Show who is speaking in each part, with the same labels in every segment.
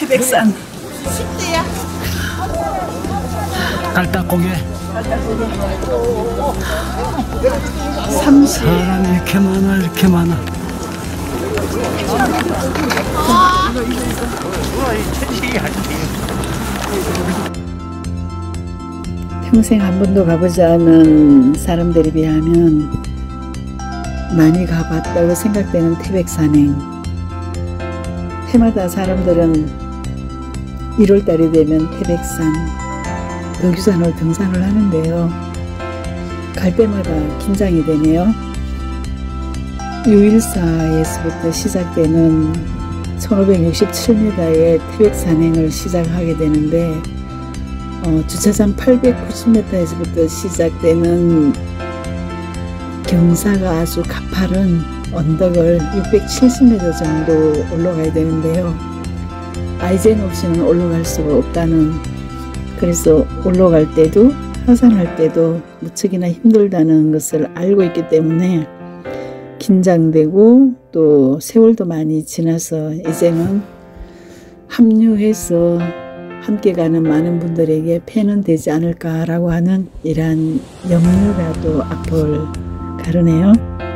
Speaker 1: 태백산
Speaker 2: 10대야.
Speaker 1: 깔딱고개
Speaker 2: 30.
Speaker 1: 사람이 이렇게 많아 이렇게 많아.
Speaker 3: 평생 한 번도 가보지 않은 사람들에 비하면 많이 가봤다고 생각되는 태백산행. 해마다 사람들은 1월달이 되면 태백산, 덕유산을 등산을 하는데요. 갈 때마다 긴장이 되네요. 유일사에서부터 시작되는 1567m의 태백산행을 시작하게 되는데 주차장 890m에서부터 시작되는 경사가 아주 가파른 언덕을 670m 정도 올라가야 되는데요. 아이젠 없이는 올라갈 수가 없다는, 그래서 올라갈 때도 하산할 때도 무척이나 힘들다는 것을 알고 있기 때문에 긴장되고 또 세월도 많이 지나서 이제는 합류해서 함께 가는 많은 분들에게 폐는 되지 않을까라고 하는 이러한 염려가 또 앞을 가르네요.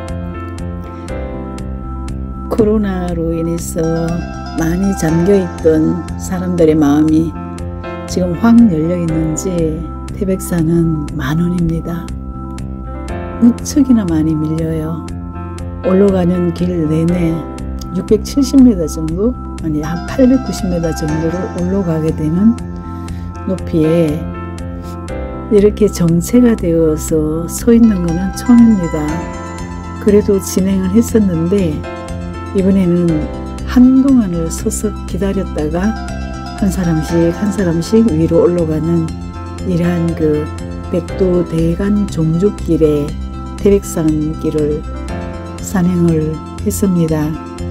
Speaker 3: 코로나로 인해서 많이 잠겨있던 사람들의 마음이 지금 확 열려있는지 태백산은 만원입니다. 무척이나 많이 밀려요. 올라가는 길 내내 670m 정도, 아니 한 890m 정도를 올라가게 되는 높이에 이렇게 정체가 되어서 서 있는 것은 처음입니다. 그래도 진행을 했었는데 이번에는 한동안을 서서 기다렸다가 한 사람씩 위로 올라가는 이러한 그 백도 대간 종주길에 태백산 길을 산행을 했습니다.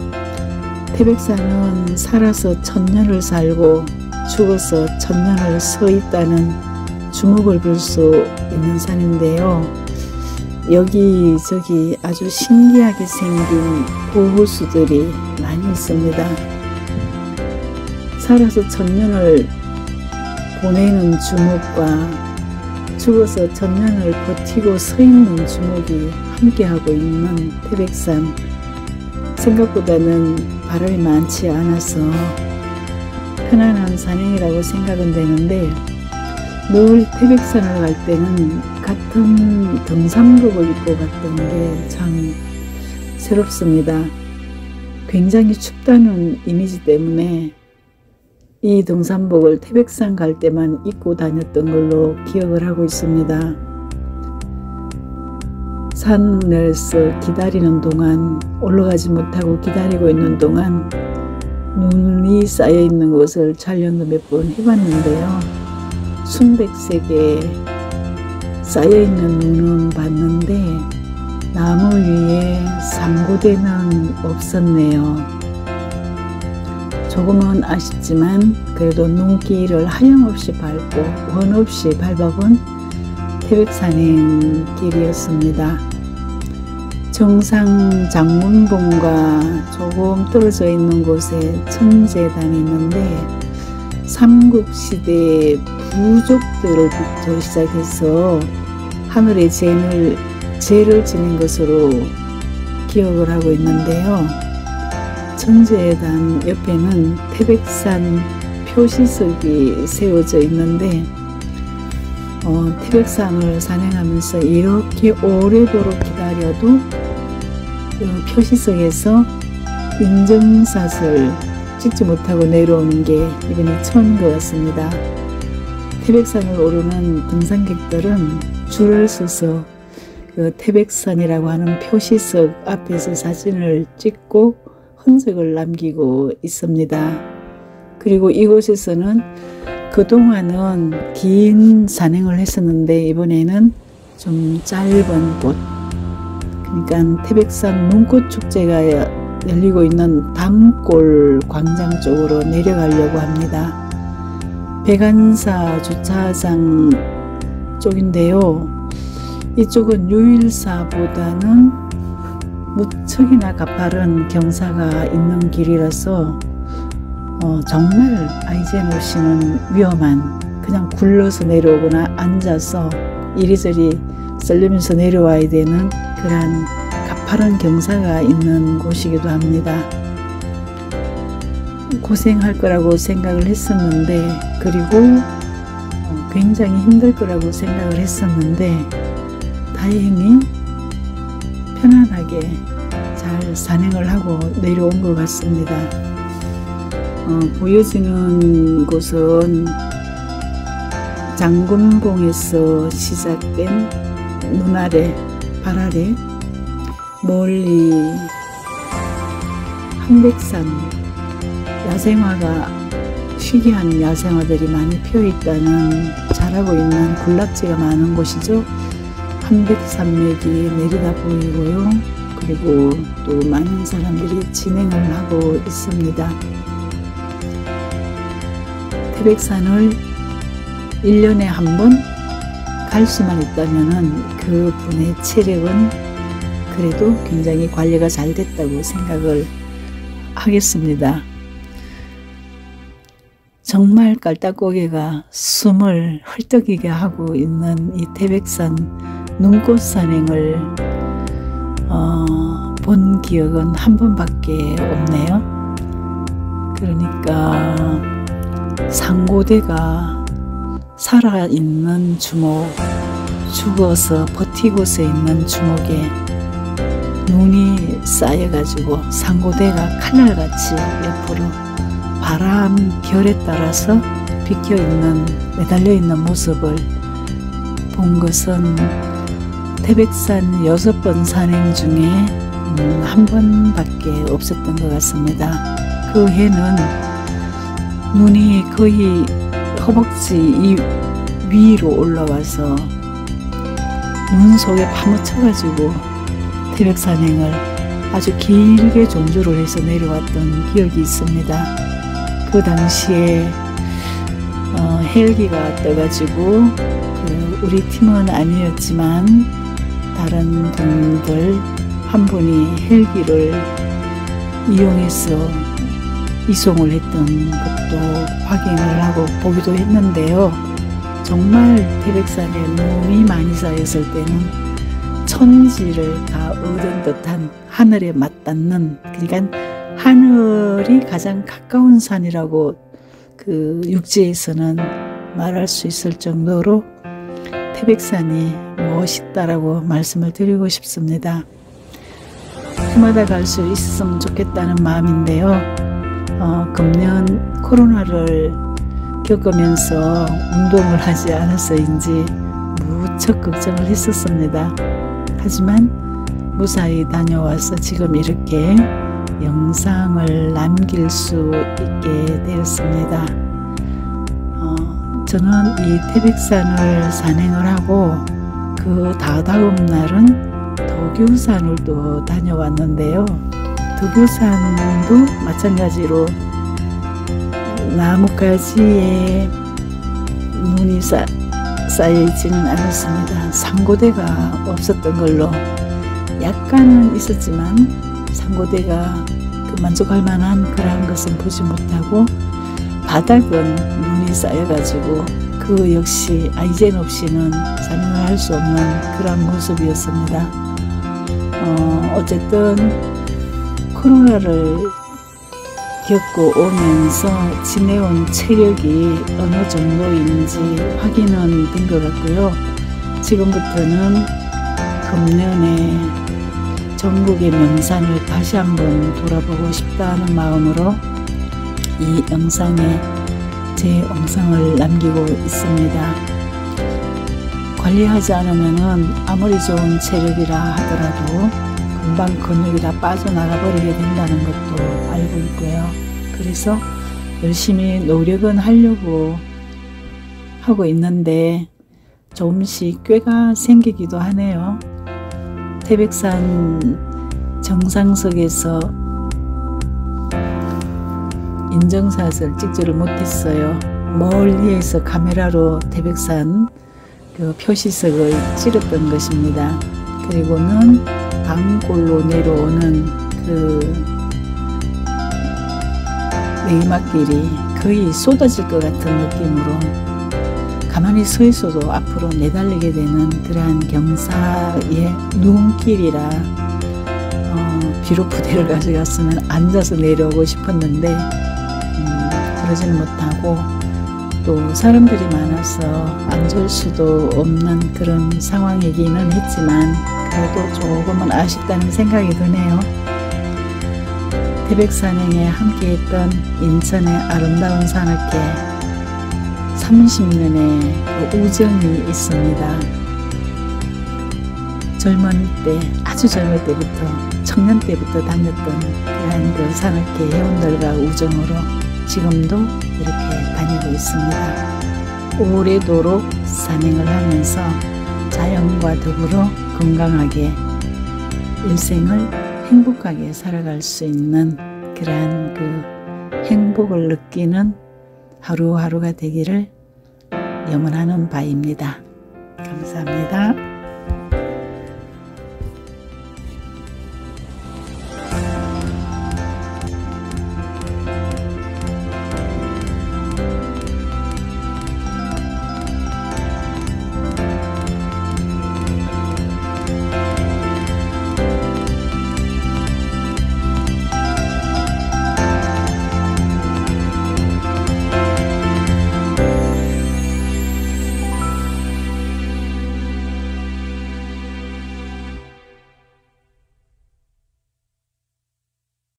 Speaker 3: 태백산은 살아서 1000년을 살고 죽어서 1000년을 서 있다는 주목을 볼 수 있는 산인데요. 여기저기 아주 신기하게 생긴 보호수들이 많이 있습니다. 살아서 1000년을 보내는 주목과 죽어서 1000년을 버티고 서 있는 주목이 함께하고 있는 태백산, 생각보다는 바람이 많지 않아서 편안한 산행이라고 생각은 되는데 늘 태백산을 갈 때는 같은 등산복을 입고 갔던 게 참 새롭습니다. 굉장히 춥다는 이미지 때문에 이 등산복을 태백산 갈 때만 입고 다녔던 걸로 기억을 하고 있습니다. 산에서 기다리는 동안, 올라가지 못하고 기다리고 있는 동안 눈이 쌓여 있는 곳을 촬영도 몇 번 해봤는데요. 순백색에 쌓여 있는 눈은 봤는데 나무 위에 상고대는 없었네요. 조금은 아쉽지만 그래도 눈길을 하염없이 밟고 원 없이 밟아본 태백산행 길이었습니다. 정상 장문봉과 조금 떨어져 있는 곳에 천재단이 있는데 삼국시대 부족들을부터 시작해서 하늘에 죄를 지닌 것으로 기억을 하고 있는데요. 천재단 옆에는 태백산 표시석이 세워져 있는데 태백산을 산행하면서 이렇게 오래도록 기다려도 표시석에서 인증샷을 찍지 못하고 내려오는 게 이번이 처음인 것 같습니다. 태백산을 오르는 등산객들은 줄을 서서 그 태백산이라고 하는 표시석 앞에서 사진을 찍고 흔적을 남기고 있습니다. 그리고 이곳에서는 그동안은 긴 산행을 했었는데 이번에는 좀 짧은 곳, 그러니까 태백산 눈꽃축제가 열리고 있는 담골 광장 쪽으로 내려가려고 합니다. 백안사 주차장 쪽인데요. 이쪽은 유일사보다는 무척이나 가파른 경사가 있는 길이라서 정말 아이젠 없이는 위험한, 그냥 굴러서 내려오거나 앉아서 이리저리 썰리면서 내려와야 되는 그러한 가파른 경사가 있는 곳이기도 합니다. 고생할 거라고 생각을 했었는데, 그리고 굉장히 힘들 거라고 생각을 했었는데, 다행히 편안하게 잘 산행을 하고 내려온 것 같습니다. 보여지는 곳은 장군봉에서 시작된 눈 아래, 발 아래, 멀리 한백산, 야생화가, 희귀한 야생화들이 많이 피어있다는, 자라고 있는 군락지가 많은 곳이죠. 한백산맥이 내려다 보이고요. 그리고 또 많은 사람들이 진행을 하고 있습니다. 태백산을 1년에 한 번 갈 수만 있다면은 그 분의 체력은 그래도 굉장히 관리가 잘 됐다고 생각을 하겠습니다. 정말 깔딱고개가 숨을 헐떡이게 하고 있는 이 태백산 눈꽃 산행을 본 기억은 한 번밖에 없네요. 그러니까 상고대가 살아있는 주목, 죽어서 버티고서 있는 주목에 눈이 쌓여가지고 상고대가 칼날같이 옆으로 바람, 결에 따라서 비켜있는, 매달려있는 모습을 본 것은 태백산 6번 산행 중에 한 번밖에 없었던 것 같습니다. 그 해는 눈이 거의 허벅지 위로 올라와서 눈 속에 파묻혀가지고 태백산행을 아주 길게 종주를 해서 내려왔던 기억이 있습니다. 그 당시에 헬기가 떠가지고 우리 팀은 아니었지만 다른 분들 한 분이 헬기를 이용해서 이송을 했던 것도 확인을 하고 보기도 했는데요. 정말 태백산에 눈이 많이 쌓였을 때는 천지를 다 얻은 듯한, 하늘에 맞닿는, 그러니까 하늘이 가장 가까운 산이라고 그 육지에서는 말할 수 있을 정도로 태백산이 멋있다라고 말씀을 드리고 싶습니다. 해마다 갈 수 있었으면 좋겠다는 마음인데요. 금년 코로나를 겪으면서 운동을 하지 않아서인지 무척 걱정을 했었습니다. 하지만 무사히 다녀와서 지금 이렇게 영상을 남길 수 있게 되었습니다. 저는 이 태백산을 산행을 하고 그 다다음 날은 덕유산을 또 다녀왔는데요. 덕유산도 마찬가지로 나뭇가지에 눈이 쌓여있지는 않았습니다. 상고대가 없었던 걸로, 약간은 있었지만 상고대가 만족할 만한 그러한 것은 보지 못하고 바닥은 눈이 쌓여가지고 그 역시 아이젠 없이는 산행을 할 수 없는 그런 모습이었습니다. 어쨌든 코로나를 겪고 오면서 지내온 체력이 어느 정도인지 확인은 된 것 같고요. 지금부터는 금년에 전국의 명산을 다시 한번 돌아보고 싶다는 마음으로 이 영상에 제 영상을 남기고 있습니다. 관리하지 않으면 아무리 좋은 체력이라 하더라도 금방 근육이 다 빠져나가 버리게 된다는 것도 알고 있고요. 그래서 열심히 노력은 하려고 하고 있는데 조금씩 꾀가 생기기도 하네요. 태백산 정상석에서 인증샷을 찍지를 못했어요. 멀리에서 카메라로 태백산 그 표시석을 찍었던 것입니다. 그리고는 강골로 내려오는 그 내리막길이 거의 쏟아질 것 같은 느낌으로 가만히 서 있어도 앞으로 내달리게 되는 그러한 경사의 눈길이라 비록 부대를 가져갔으면 앉아서 내려오고 싶었는데 그러지는 못하고 또 사람들이 많아서 앉을 수도 없는 그런 상황이기는 했지만 그래도 조금은 아쉽다는 생각이 드네요. 태백산행에 함께했던 인천의 아름다운 산악회 30년의 그 우정이 있습니다. 젊은 때, 아주 젊을 때부터, 청년 때부터 다녔던 그런 그 산악회 회원들과 우정으로 지금도 이렇게 다니고 있습니다. 오래도록 산행을 하면서 자연과 더불어 건강하게 일생을 행복하게 살아갈 수 있는 그러한 그 행복을 느끼는 하루하루가 되기를 염원하는 바입니다. 감사합니다.